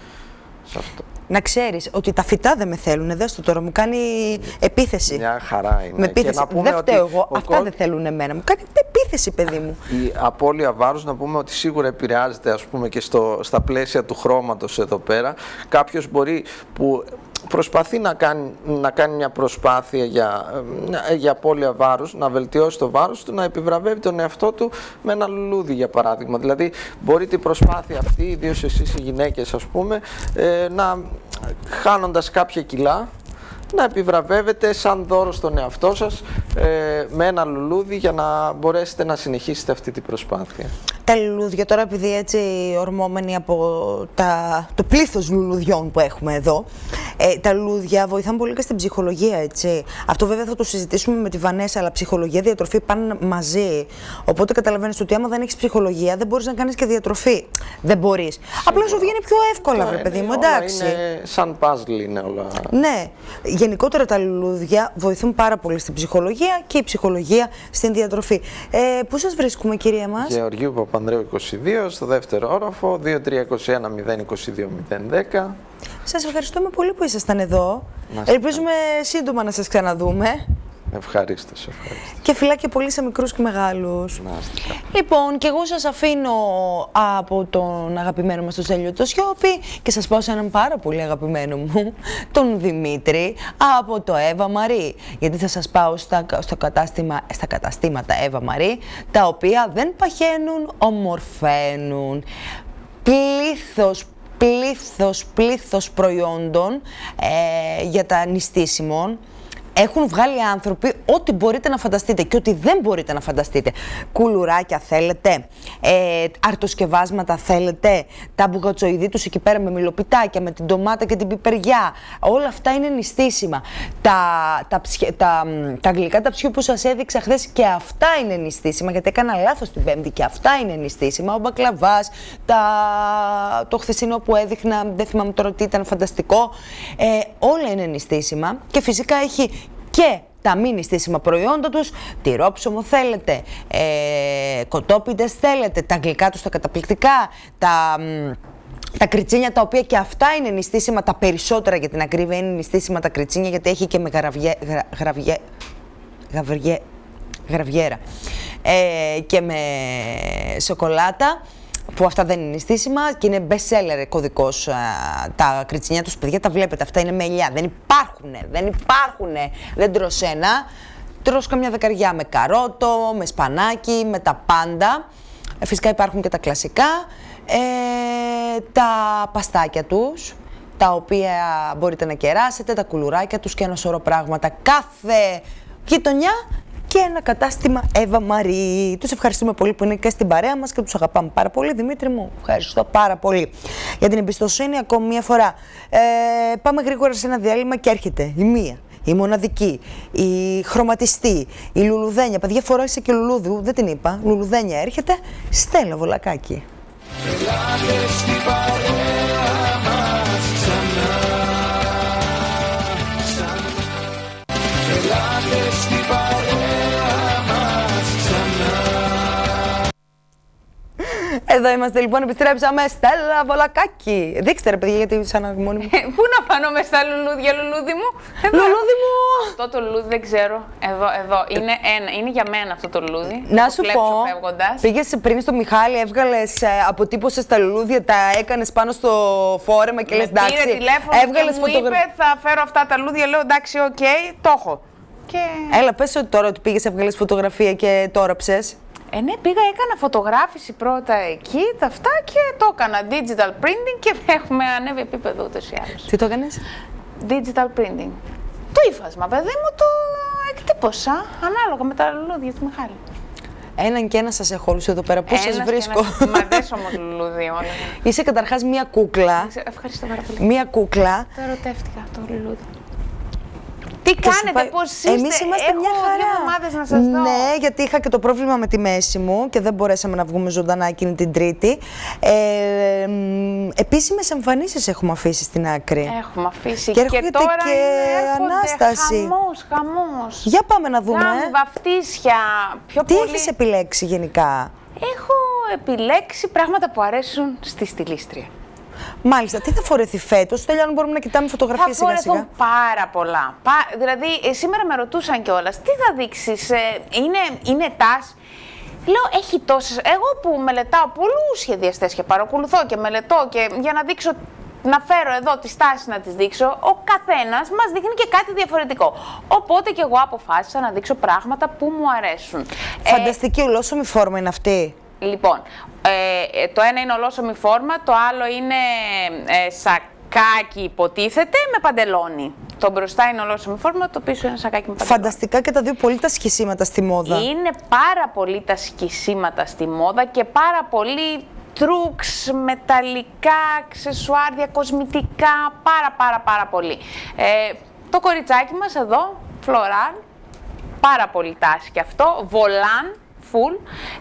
D: σε αυτό.
B: Να ξέρεις ότι τα φυτά δεν με θέλουν, δες το τώρα, μου κάνει επίθεση.
D: Μια χαρά είναι.
B: Με επίθεση.
D: Και να
B: δεν φταίω εγώ,
D: ο
B: αυτά
D: κο...
B: δεν θέλουν εμένα, μου κάνει επίθεση, παιδί μου.
D: Η απώλεια βάρους, να πούμε ότι σίγουρα επηρεάζεται, ας πούμε, και στο, στα πλαίσια του χρώματος εδώ πέρα. Κάποιος μπορεί που προσπαθεί να κάνει, να κάνει μια προσπάθεια για, για απώλεια βάρους, να βελτιώσει το βάρος του, να επιβραβεύει τον εαυτό του με ένα λουλούδι, για παράδειγμα. Δηλαδή, μπορεί την προσπάθεια αυτή, ιδίως εσείς οι γυναίκες, ας πούμε, ε, να χάνοντας κάποια κιλά, να επιβραβεύετε σαν δώρο στον εαυτό σας ε, με ένα λουλούδι για να μπορέσετε να συνεχίσετε αυτή την προσπάθεια.
B: Τα λουλούδια τώρα, επειδή έτσι ορμόμενοι από τα, το πλήθος λουλουδιών που έχουμε εδώ, ε, τα λουλούδια βοηθάνε πολύ και στην ψυχολογία, έτσι. Αυτό βέβαια θα το συζητήσουμε με τη Βανέσα, αλλά ψυχολογία, διατροφή πάνε μαζί. Οπότε καταλαβαίνεις ότι άμα δεν έχεις ψυχολογία δεν μπορείς να κάνεις και διατροφή. Δεν μπορείς. Απλά σου βγαίνει πιο εύκολα, βρε παιδί μου, εντάξει.
D: Είναι σαν puzzle είναι όλα.
B: Ναι. Γενικότερα τα λουλούδια βοηθούν πάρα πολύ στην ψυχολογία και η ψυχολογία στην διατροφή. Ε, πού σας βρίσκουμε, κυρία μας?
D: Γεωργίου Παπανδρέου είκοσι δύο, στο δεύτερο όροφο, δύο τρία είκοσι ένα μηδέν είκοσι δύο μηδέν δέκα.
B: Σας ευχαριστούμε πολύ που ήσασταν εδώ. Ελπίζουμε σύντομα να σας ξαναδούμε.
D: Ευχαρίστως, ευχαριστώ.
B: Και φιλάκια πολύ σε μικρούς και μεγάλους. Λοιπόν, και εγώ σας αφήνω από τον αγαπημένο μας τον Στέλιο το Σιώπη και σας πάω σε έναν πάρα πολύ αγαπημένο μου, τον Δημήτρη, από το Εύα Μαρή. Γιατί θα σας πάω στα, στο κατάστημα, στα καταστήματα Εύα Μαρή, τα οποία δεν παχαίνουν, ομορφαίνουν. Πλήθος, πλήθος, πλήθος προϊόντων ε, για τα νηστίσιμων. Έχουν βγάλει άνθρωποι ό,τι μπορείτε να φανταστείτε και ό,τι δεν μπορείτε να φανταστείτε. Κουλουράκια θέλετε, ε, αρτοσκευάσματα θέλετε, τα μπουγατσοειδή τους εκεί πέρα με μιλοπιτάκια, με την ντομάτα και την πιπεριά. Όλα αυτά είναι νηστίσιμα. Τα, τα, ψι, τα, τα γλυκά ταψιού που σας έδειξα χθες και αυτά είναι νηστίσιμα, γιατί έκανα λάθος την Πέμπτη και αυτά είναι νηστίσιμα. Ο μπακλαβάς, τα, το χθεσινό που έδειχνα, δεν θυμάμαι τώρα τι ήταν, φανταστικό. Ε, όλα είναι νηστίσιμα και φυσικά έχει και τα μη νηστίσιμα προϊόντα τους, τυρόψωμο θέλετε, ε, κοτόπιτες θέλετε, τα γλυκά τους τα καταπληκτικά, τα, τα κριτσίνια τα οποία και αυτά είναι νηστίσιμα, τα περισσότερα για την ακρίβεια είναι νηστίσιμα τα κριτσίνια, γιατί έχει και με γραβιέ, γρα, γραβιέ, γραβιέ, γραβιέρα ε, και με σοκολάτα, που αυτά δεν είναι νηστίσιμα και είναι best seller κωδικός. Α, τα κριτσινιά τους, παιδιά, τα βλέπετε, αυτά είναι με ελιά. Δεν υπάρχουνε, δεν υπάρχουνε. Δεν τρως ένα, τρως καμιά δεκαριά με καρότο, με σπανάκι, με τα πάντα. Ε, φυσικά υπάρχουν και τα κλασικά. Ε, τα παστάκια τους, τα οποία μπορείτε να κεράσετε, τα κουλουράκια τους και ένα σωρό πράγματα. Κάθε γειτονιά και ένα κατάστημα Εύα Μαρή. Τους ευχαριστούμε πολύ που είναι και στην παρέα μας και τους αγαπάμε πάρα πολύ. Δημήτρη μου, ευχαριστώ πάρα πολύ για την εμπιστοσύνη ακόμη μια φορά. Ε, πάμε γρήγορα σε ένα διάλειμμα και έρχεται η μία, η μοναδική, η χρωματιστή, η λουλουδένια. Παιδιά, φοράσε και λουλούδι, δεν την είπα. Λουλουδένια έρχεται, Στέλλα Βολακάκη.
A: Ελάτε στην παρέα μας ξανά, ξανά. Ελάτε στην παρέα μας ξανά.
B: Εδώ είμαστε λοιπόν, επιστρέψαμε. Στέλλα Βολακάκη. Δείξτε ρε παιδιά, γιατί σαν μόνη μου.
E: Πού να πάνω με στα λουλούδια, λουλούδι μου. Εδώ.
B: Λουλούδι μου!
E: Αυτό το λουλούδι δεν ξέρω. Εδώ, εδώ. Είναι, ένα, είναι για μένα αυτό το λουλούδι.
B: Να
E: το
B: σου
E: κλέψω
B: πω,
E: φεύγοντας.
B: πήγες πριν στο Μιχάλη, έβγαλες, ε, αποτύπωσες τα λουλούδια, τα έκανες πάνω στο φόρεμα και
E: Με
B: λες εντάξει.
E: πήρε τηλέφωνο
B: έβγαλες
E: και μου
B: φωτογρα...
E: είπε θα φέρω αυτά τα λουλούδια. Λέω εντάξει, οκ, okay, το έχω. Και...
B: Έλα, πες ότι τώρα ότι πήγες, έβγαλες φωτογραφία και το όραψες.
E: Ε, ναι, πήγα, έκανα φωτογράφηση πρώτα εκεί, τα αυτά και το έκανα digital printing και έχουμε ανέβει επίπεδο ούτως ή άλλως.
B: Τι το έκανες?
E: Digital printing. Το ύφασμα, παιδί μου, το εκτύπωσα ανάλογα με τα λουλούδια του Μιχάλη.
B: Έναν και ένα σας έχω όλους εδώ πέρα. Πού σας βρίσκω?
E: Μ' αρέσει όμως λουλούδι όλα.
B: Είσαι καταρχάς μία κούκλα.
E: Ευχαριστώ πάρα πολύ.
B: Μία κούκλα.
E: Το ερωτεύτηκα αυτό το λουλούδι. Τι κάνετε,
B: πάει...
E: πώς είστε?
B: Εμείς είμαστε
E: Έχω
B: μια χαρά.
E: δύο εβδομάδες να σας δω.
B: Ναι, γιατί είχα και το πρόβλημα με τη μέση μου και δεν μπορέσαμε να βγούμε ζωντανά εκείνη την Τρίτη. Ε, επίσημες εμφανίσεις έχουμε αφήσει στην άκρη.
E: Έχουμε αφήσει
B: και,
E: και τώρα
B: και
E: έρχονται
B: Ανάσταση.
E: χαμός, χαμός.
B: Για πάμε να δούμε.
E: Γάμοι, βαφτίσια, πιο
B: Τι
E: πολύ.
B: έχεις επιλέξει γενικά?
E: Έχω επιλέξει πράγματα που αρέσουν στη στιλίστρια.
B: Μάλιστα, τι θα φορεθεί φέτος? Τέλεια, αν μπορούμε να κοιτάμε φωτογραφίες
E: Θα
B: σιγά σιγά.
E: φορεθούν πάρα πολλά. Πα... Δηλαδή, ε, σήμερα με ρωτούσαν κιόλας, τι θα δείξεις, ε, είναι, είναι τας. Λέω, έχει τόσες. Εγώ που μελετάω πολλούς σχεδιαστές και παρακολουθώ και μελετώ και για να δείξω, να φέρω εδώ τις τάσεις να τις δείξω, ο καθένας μας δείχνει και κάτι διαφορετικό. Οπότε και εγώ αποφάσισα να δείξω πράγματα που μου αρέσουν.
B: Φανταστική ε, ολόσωμη φόρμα είναι αυτή.
E: Λοιπόν, ε, το ένα είναι ολόσωμη φόρμα, το άλλο είναι ε, σα, σακάκι υποτίθεται με παντελόνι. Το μπροστά είναι ολόσωμη φόρμα, το πίσω είναι σακάκι με παντελόνι.
B: Φανταστικά και τα δύο πολύ τα σχισίματα στη μόδα.
E: Είναι πάρα πολύ τα σκισίματα στη μόδα και πάρα πολύ τρούξ, μεταλλικά, αξεσουάρ, διακοσμητικά, πάρα πάρα πάρα πολύ. Ε, το κοριτσάκι μας εδώ, φλωράλ, πάρα πολύ τάση και αυτό, βολάν, full.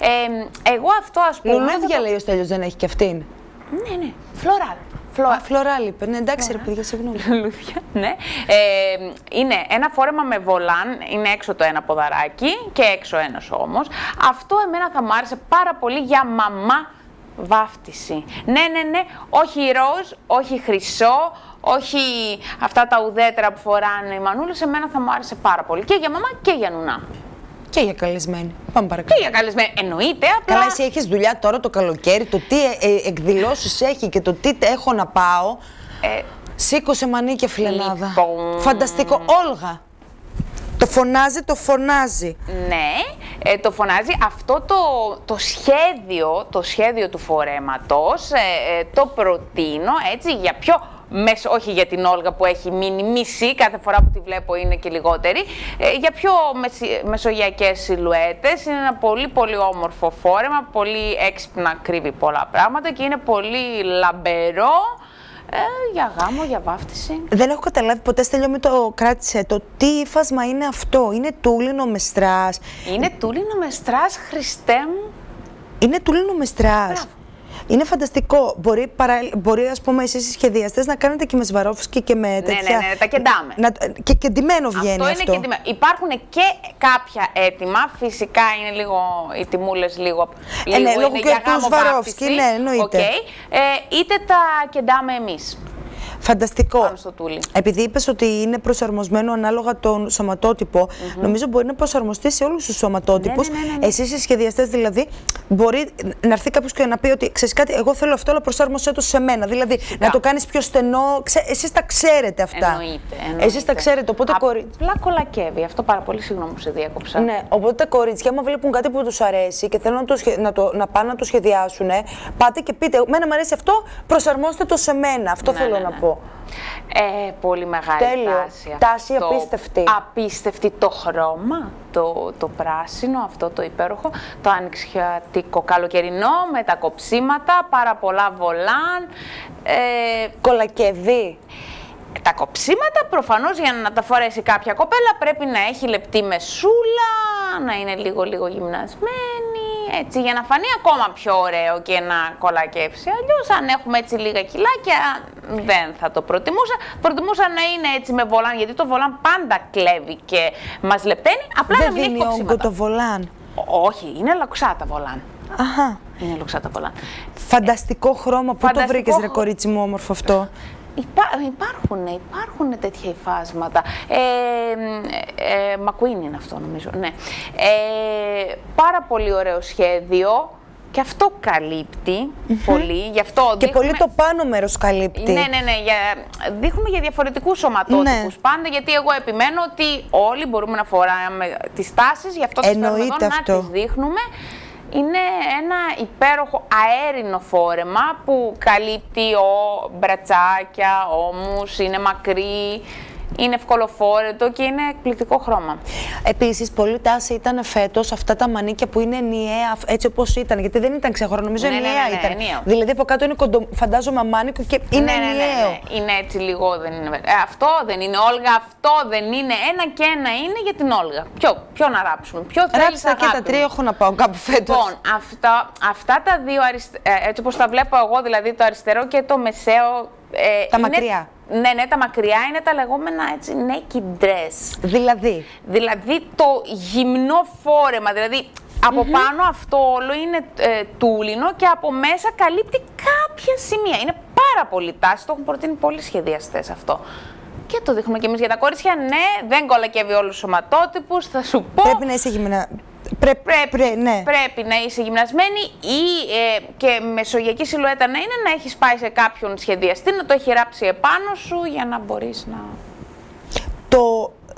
E: Ε, εγώ αυτό ας πούμε...
B: Λουλούδια
E: το...
B: λέει ο Στέλιος, δεν έχει και αυτήν.
E: Ναι, ναι, φλωράλ.
B: Α, φλωράλ είπε. Ναι, εντάξει ρε παιδιά, συγγνώμη.
E: Λουλούδια, ναι. Ε, είναι ένα φόρεμα με βολάν, είναι έξω το ένα ποδαράκι και έξω ένας όμως. Αυτό εμένα θα μου άρεσε πάρα πολύ για μαμά βάφτιση. Ναι, ναι, ναι, όχι ροζ, όχι χρυσό, όχι αυτά τα ουδέτερα που φοράνε οι μανούλες, εμένα θα μου άρεσε πάρα πολύ. Και για μαμά και για νουνά.
B: Και για καλεσμένη. Πάμε παρακάτω.
E: Και για καλεσμένη. Εννοείται, απλά...
B: Καλά, εσύ έχεις δουλειά τώρα το καλοκαίρι, το τι ε, ε, εκδηλώσεις έχει και το τι έχω να πάω.
E: Ε,
B: Σήκωσε μανίκια φιλενάδα.
E: Λοιπόν...
B: Φανταστικό. Όλγα. Το φωνάζει, το φωνάζει.
E: Ναι, ε, το φωνάζει. Αυτό το, το, σχέδιο, το σχέδιο του φορέματος ε, ε, το προτείνω έτσι για πιο... Μέσω, όχι για την Όλγα που έχει μείνει μισή, κάθε φορά που τη βλέπω είναι και λιγότερη, ε, για πιο μεση, μεσογειακές σιλουέτες. Είναι ένα πολύ πολύ όμορφο φόρεμα, πολύ έξυπνα κρύβει πολλά πράγματα και είναι πολύ λαμπερό ε, για γάμο, για βάφτιση.
B: Δεν έχω καταλάβει ποτέ, Στέλιο, μην το κράτησε το τι ύφασμα είναι αυτό. Είναι τούλινο με στρας.
E: Είναι τούλινο με στρας, Χριστέ μου.
B: Είναι τούλινο με στρας. Είναι φανταστικό. Μπορεί, παρά, μπορεί ας πούμε, εσείς οι σχεδιαστές να κάνετε και με Σβαρόφσκι και με τέτοια...
E: Ναι, ναι, ναι, τα κεντάμε.
B: Να, και κεντυμένο βγαίνει αυτό.
E: Αυτό είναι κεντυμένο. Υπάρχουν και κάποια έτοιμα. Φυσικά είναι λίγο, οι τιμούλες λίγο,
B: ε,
E: λίγο
B: ναι, λόγω
E: είναι
B: και
E: για
B: του
E: γάμο
B: Σβαρόφσκι,
E: βάφτιση.
B: ναι, εννοείται.
E: Okay. Ε, είτε τα κεντάμε εμείς.
B: Φανταστικό.
E: Πάνω στο τούλι.
B: Επειδή είπες ότι είναι προσαρμοσμένο ανάλογα τον σωματότυπο, mm-hmm. νομίζω μπορεί να προσαρμοστεί σε όλους τους σωματότυπους. Ναι, ναι, ναι, ναι. Εσείς οι σχεδιαστές δηλαδή, μπορεί να έρθει κάποιος και να πει ότι ξέρεις κάτι, εγώ θέλω αυτό, αλλά προσάρμοσέ το σε μένα. Δηλαδή Φυσικά. να το κάνεις πιο στενό. Ξέ, εσείς τα ξέρετε αυτά.
E: Εννοείται. εννοείται.
B: Εσείς τα ξέρετε. Οπότε κορι...
E: Απλά κολακεύει. Αυτό πάρα πολύ, συγγνώμη που σε διέκοψα.
B: Ναι, οπότε τα κορίτσια, άμα βλέπουν κάτι που τους αρέσει και θέλουν να, το, να, το, να πάνε να το σχεδιάσουν, πάτε και πείτε: Μένα μου αρέσει αυτό, προσαρμόστε το σε μένα. Αυτό
E: ναι,
B: θέλω
E: ναι,
B: να
E: ναι.
B: πω.
E: Ε, πολύ μεγάλη
B: Τέλειο.
E: τάση.
B: Τάση
E: αυτό,
B: απίστευτη.
E: Απίστευτη το χρώμα, το, το πράσινο, αυτό το υπέροχο, το ανοιξιατικό καλοκαιρινό με τα κοψίματα, πάρα πολλά βολάν. Ε,
B: Κολακεύει.
E: Τα κοψίματα προφανώς για να τα φορέσει κάποια κοπέλα πρέπει να έχει λεπτή μεσούλα, να είναι λίγο λίγο γυμνασμένη, έτσι για να φανεί ακόμα πιο ωραίο και να κολακεύσει. Αλλιώς αν έχουμε έτσι λίγα κιλάκια δεν θα το προτιμούσα. Προτιμούσα να είναι έτσι με βολάν, γιατί το βολάν πάντα κλέβει και μας λεπταίνει, απλά
B: δεν
E: να μην έχει κοψίματα.
B: Δεν δίνει όγκο το βολάν.
E: Όχι, είναι λοξά τα βολάν.
B: Αχα.
E: Είναι λοξά τα βολάν.
B: Φανταστικό χρώμα. Πού το βρήκες ρε κορίτσι μου όμορφο αυτό?
E: Υπά, υπάρχουν, υπάρχουν τέτοια υφάσματα. Ε, ε, Μακουίν είναι αυτό νομίζω, ναι. Ε, πάρα πολύ ωραίο σχέδιο και αυτό καλύπτει mm-hmm. πολύ. Γι' αυτό
B: και
E: δείχνουμε...
B: πολύ το πάνω μέρος καλύπτει.
E: Ναι, ναι, ναι. Για... Δείχνουμε για διαφορετικούς σωματότυπους ναι. πάντα, γιατί εγώ επιμένω ότι όλοι μπορούμε να φοράμε τις τάσεις, γι' αυτό τις φέρνουμε εδώ να τις δείχνουμε. Είναι ένα υπέροχο αέρινο φόρεμα που καλύπτει ο μπρατσάκια, ώμους, είναι μακρύ, είναι ευκολοφόρετο και είναι εκπληκτικό χρώμα.
B: Επίσης, πολύ τάση ήταν φέτος αυτά τα μανίκια που είναι ενιαία, έτσι όπως ήταν, γιατί δεν ήταν ξέχωρο, νομίζω
E: ναι,
B: ενιαία
E: ναι, ναι, ναι,
B: ήταν.
E: ενιαίο.
B: Δηλαδή από κάτω είναι κοντο, φαντάζομαι αμάνικο και είναι
E: ναι, ναι,
B: ενιαίο.
E: Ναι, ναι, είναι έτσι λίγο, δεν είναι. Ε, αυτό δεν είναι Όλγα, αυτό δεν είναι. Ένα και ένα είναι για την Όλγα. Ποιο, ποιο να ράψουμε, ποιο θέλεις
B: Ράψα
E: να
B: και τα τρία έχω να πάω κάπου φέτος.
E: Λοιπόν, αυτά, αυτά τα δύο, αριστε... έτσι όπως τα βλέπω εγώ, δηλαδή το αριστερό και το μεσαίο. Ε,
B: τα
E: είναι...
B: μακριά.
E: Ναι, ναι, τα μακριά είναι τα λεγόμενα έτσι naked dress.
B: Δηλαδή.
E: Δηλαδή το γυμνό φόρεμα, δηλαδή από mm-hmm. πάνω αυτό όλο είναι ε, τούλινο και από μέσα καλύπτει κάποια σημεία. Είναι πάρα πολύ τάση, το έχουν προτείνει πολλοί σχεδιαστές αυτό. Και το δείχνουμε και εμείς για τα κορίτσια. Ναι, δεν κολακεύει όλους τους σωματότυπους, θα σου πω.
B: Πρέπει να είσαι γυμνα... Πρέ...
E: Πρέπει,
B: Πρέ... Ναι.
E: πρέπει να είσαι γυμνασμένη ή ε, και μεσογειακή σιλουέτα να είναι, να έχεις πάει σε κάποιον σχεδιαστή, να το έχει ράψει επάνω σου για να μπορείς να...
B: Το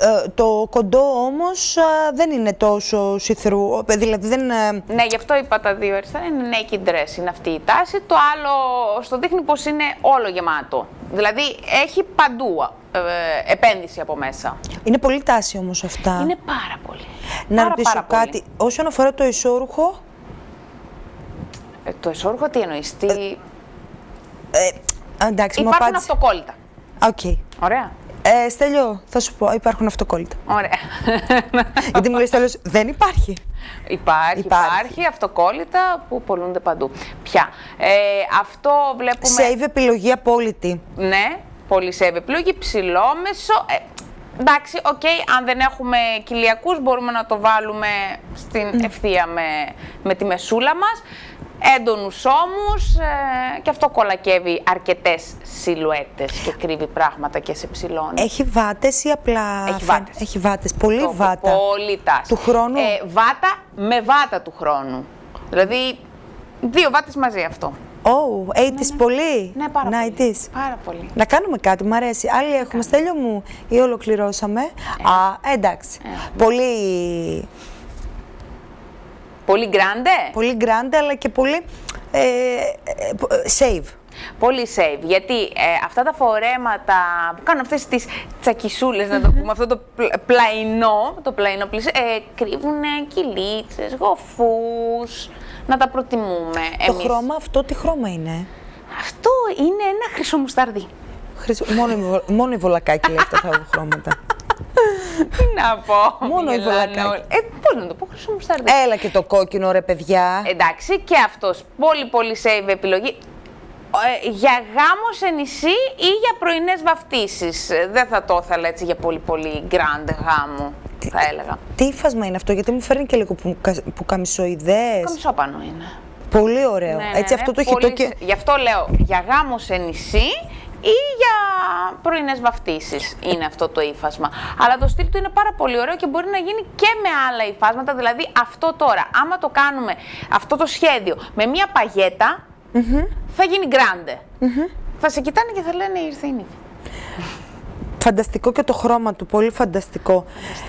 B: Ε, το κοντό όμως α, δεν είναι τόσο see-through, δηλαδή δεν... ε,
E: Ναι, γι' αυτό είπα τα δύο αριστερά, είναι naked dress, είναι αυτή η τάση. Το άλλο στο δείχνει πως είναι όλο γεμάτο. Δηλαδή έχει παντού ε, επένδυση από μέσα.
B: Είναι πολύ τάση όμως αυτά.
E: Είναι πάρα πολύ.
B: Να
E: πάρα,
B: ρωτήσω
E: πάρα
B: κάτι,
E: πολύ.
B: όσον αφορά το ισόρουχο,
E: Ε, το εσόρουχο τι εννοείς, τι...
B: ε, εντάξει, μου
E: Υπάρχουν
B: απάντησε.
E: αυτοκόλλητα.
B: Οκ.
E: Ωραία.
B: Ε, Στέλιο, θα σου πω, υπάρχουν αυτοκόλλητα.
E: Ωραία.
B: Γιατί μου λέει Στέλιος, δεν υπάρχει.
E: Υπάρχει,
B: Υπάρχει.
E: υπάρχει αυτοκόλλητα που πολλούνται παντού. Πια. Ε, αυτό βλέπουμε...
B: Save επιλογή απόλυτη.
E: Ναι, πολύ save επιλογή, ψηλόμεσο. Ε, εντάξει, οκ, okay, αν δεν έχουμε κοιλιακούς μπορούμε να το βάλουμε στην ευθεία με, με τη μεσούλα μας. Έντονους ώμους ε, και αυτό κολακεύει αρκετές σιλουέτες και κρύβει πράγματα και σε ψηλώνει.
B: Έχει βάτες ή απλά...
E: Έχει βάτες.
B: Έχει βάτες, πολύ
E: Το-
B: βάτα.
E: Πολύ τάση.
B: Του χρόνου.
E: Ε, βάτα με βάτα του χρόνου. Δηλαδή, δύο βάτες μαζί αυτό.
B: Oh, ογδόντα πολύ.
E: Ναι, πάρα
B: ενενήντα.
E: πολύ. Πάρα πολύ.
B: Να κάνουμε κάτι, μου αρέσει. Άλλοι έχουμε, Στέλιο μου, ή ολοκληρώσαμε. Α, εντάξει. Πολύ,
E: Πολύ γκράντε.
B: πολύ grande, αλλά και πολύ ε, ε, save.
E: Πολύ save, γιατί ε, αυτά τα φορέματα που κάνουν αυτές τις τσακισούλες, να το πούμε, αυτό το πλα- πλαϊνό, το πλαϊνό πλησί, ε, κρύβουν κυλίτσες, γοφούς, να τα προτιμούμε
B: Το
E: εμείς.
B: χρώμα αυτό, τι χρώμα είναι?
E: Αυτό είναι ένα χρυσό μουσταρδί.
B: Χρυσό, μόνο, η βο- μόνο η βολακάκι λέει αυτά τα χρώματα.
E: Τι να πω.
B: Μόνο η
E: γελάνε
B: βολακάκι.
E: όλοι. Ε, πώς να το πω, χρυσό μουσταρδί.
B: Έλα και το κόκκινο ρε παιδιά.
E: Εντάξει, και αυτός πολύ πολύ save επιλογή. Ε, για γάμο σε νησί ή για πρωινές βαφτίσεις. Ε, Δεν θα το ήθελα έτσι για πολύ πολύ grand γάμο, θα έλεγα.
B: Τι ύφασμα είναι αυτό, γιατί μου φέρνει και λίγο που, που καμισοειδές.
E: Καμισόπανο είναι.
B: Πολύ ωραίο.
E: Ναι,
B: Έτσι
E: ναι,
B: αυτό
E: ναι,
B: το χιτό
E: πολύ
B: και...
E: σε- Γι' αυτό λέω για γάμο σε νησί ή για πρωινές βαφτίσεις είναι αυτό το ύφασμα. Αλλά το στυλ του είναι πάρα πολύ ωραίο και μπορεί να γίνει και με άλλα υφάσματα. Δηλαδή αυτό τώρα, άμα το κάνουμε αυτό το σχέδιο με μία παγέτα, θα γίνει grande. Θα σε κοιτάνε και θα λένε ήρθε η νύφη.
B: Φανταστικό και το χρώμα του, πολύ φανταστικό.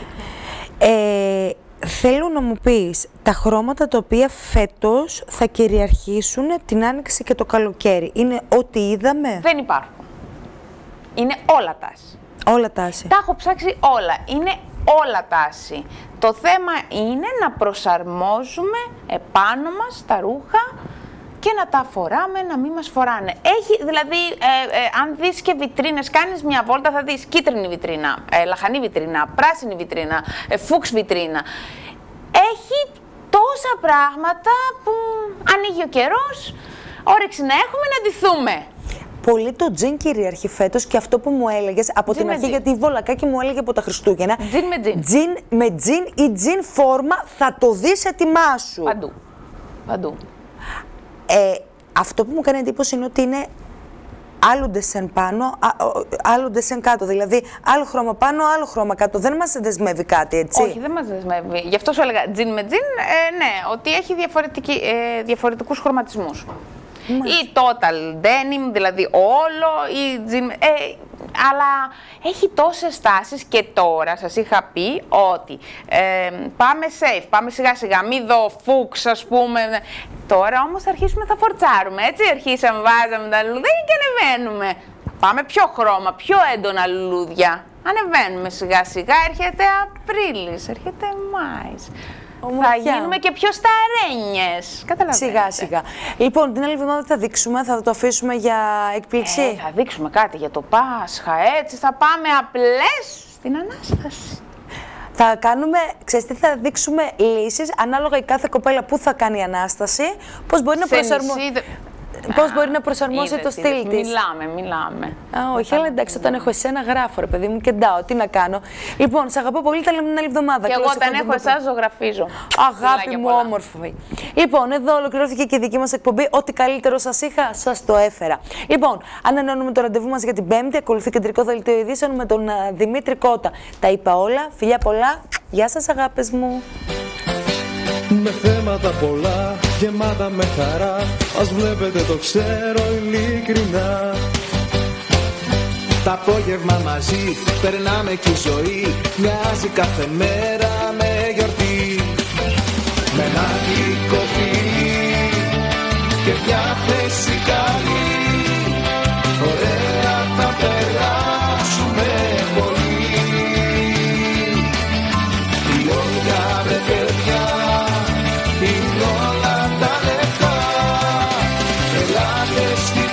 B: Ε, θέλω να μου πεις τα χρώματα τα οποία φέτος θα κυριαρχήσουν την άνοιξη και το καλοκαίρι. Είναι ό,τι είδαμε,
E: Δεν υπάρχουν. Είναι όλα τάση.
B: όλα τάση.
E: Τα έχω ψάξει όλα. Είναι όλα τάση. Το θέμα είναι να προσαρμόζουμε επάνω μας τα ρούχα και να τα φοράμε, να μην μας φοράνε. Έχει, δηλαδή, ε, ε, αν δεις και βιτρίνες, κάνεις μια βόλτα, θα δεις κίτρινη βιτρίνα, ε, λαχανή βιτρίνα, πράσινη βιτρίνα, ε, φούξ βιτρίνα. Έχει τόσα πράγματα που ανοίγει ο καιρός, όρεξη να έχουμε να ντυθούμε.
B: Πολύ το τζιν κυριαρχεί φέτος και αυτό που μου έλεγες από
E: Τζιν
B: την
E: με
B: αρχή,
E: τζιν.
B: γιατί η Βολακάκη μου έλεγε από τα Χριστούγεννα.
E: Τζιν με τζιν.
B: Τζιν με τζιν ή τζιν φόρμα θα το δεις ετοιμάσου.
E: Παντού. Παντού.
B: Ε, αυτό που μου κάνει εντύπωση είναι ότι είναι άλλο ντεσεν πάνω, α- ο- άλλο ντεσεν κάτω. Δηλαδή, άλλο χρώμα πάνω, άλλο χρώμα κάτω. Δεν μας δεσμεύει κάτι, έτσι.
E: Όχι, δεν μας δεσμεύει. Γι' αυτό σου έλεγα τζιν με τζιν, ε, ναι, ότι έχει διαφορετική, ε, διαφορετικούς χρωματισμούς. Ή total denim, δηλαδή όλο, ή jean, ε, αλλά έχει τόσες τάσεις και τώρα σας είχα πει ότι ε, πάμε safe, πάμε σιγά σιγά, μην δω φούξ ας πούμε. Τώρα όμως θα αρχίσουμε, θα φορτσάρουμε, έτσι αρχίσαμε, βάζαμε τα λουλούδια και ανεβαίνουμε. Πάμε πιο χρώμα, πιο έντονα λουλούδια. Ανεβαίνουμε σιγά σιγά, έρχεται Απρίλης, έρχεται Μάης. Θα
B: Ομορφιά.
E: γίνουμε και πιο σταρένιες. Καταλαβαίνετε.
B: Σιγά σιγά. Λοιπόν, την άλλη εβδομάδα θα δείξουμε, θα το αφήσουμε για έκπληξη.
E: Ε, θα δείξουμε κάτι για το Πάσχα, έτσι θα πάμε απλές στην Ανάσταση.
B: Θα κάνουμε, ξέρεις τι, θα δείξουμε λύσεις ανάλογα η κάθε κοπέλα που θα κάνει η Ανάσταση, πώς μπορεί να,
E: Σε
B: προσαρμο...
E: νησί, δε-
B: πώς
E: Α,
B: μπορεί να προσαρμόσει
E: είδες,
B: το στυλ
E: είδες,
B: της.
E: Μιλάμε, μιλάμε.
B: Α, όχι, αλλά εντάξει, όταν έχω εσένα γράφω, ρε παιδί μου, κεντάω. Τι να κάνω. Λοιπόν, σε αγαπώ πολύ, τα λέμε την άλλη εβδομάδα.
E: Και εγώ
B: Καλώς
E: όταν
B: ήρθατε
E: έχω
B: με το-
E: εσάς ζωγραφίζω.
B: Αγάπη
E: Φιλάκια
B: μου,
E: πολλά.
B: όμορφη. Λοιπόν, εδώ ολοκληρώθηκε και η δική μας εκπομπή. Ό,τι καλύτερο σας είχα, σας το έφερα. Λοιπόν, ανανεώνουμε το ραντεβού μας για την Πέμπτη. Ακολουθεί κεντρικό δελτίο ειδήσεων με τον α, Δημήτρη Κότα. Τα είπα όλα. Φιλιά πολλά. Γεια σας, αγάπες μου.
A: Με θέματα πολλά, γεμάτα με χαρά. Ας βλέπετε το ξέρω ειλικρινά. Τα απόγευμα μαζί περνάμε κι η ζωή μοιάζει κάθε μέρα με γιορτή. Με ένα γλυκό φιλί και μια θέση καλή, ωραία θα περάσουμε πολύ. Η όρια με παιδιά είναι όλα τα λεφτά. Ελάτε στη